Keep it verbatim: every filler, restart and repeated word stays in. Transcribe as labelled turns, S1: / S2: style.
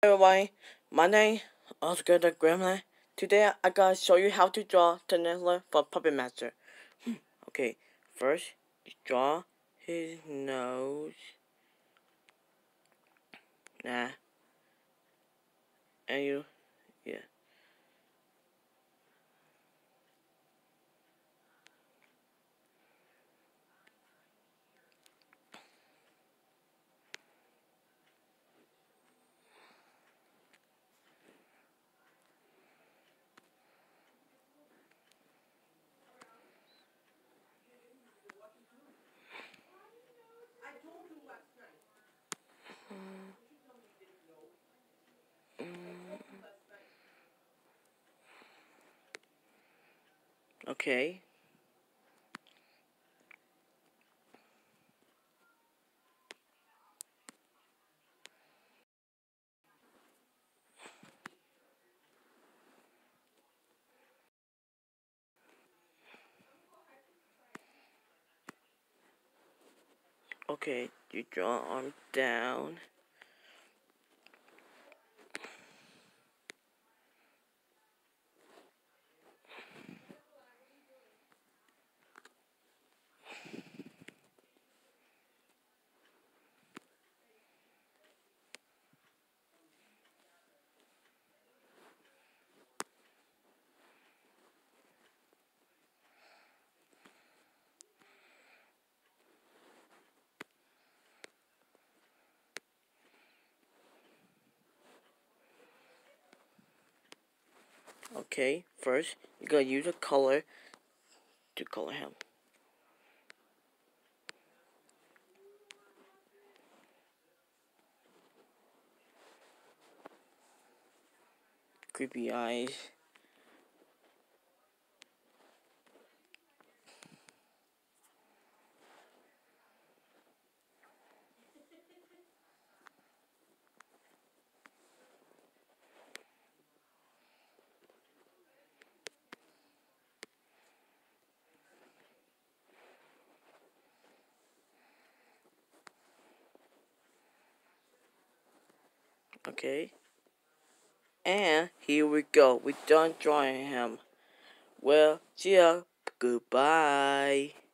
S1: Everyone, my name is Oscar the Gremlin. Today I gotta show you how to draw the Nizzler for Puppet Master. Okay, first you draw his nose. Nah. And you, yeah. Okay. Okay, you draw arm down. Okay, first you gotta use a color to color him. Creepy eyes. Okay. And here we go. We're done drawing him. Well, see ya. Goodbye.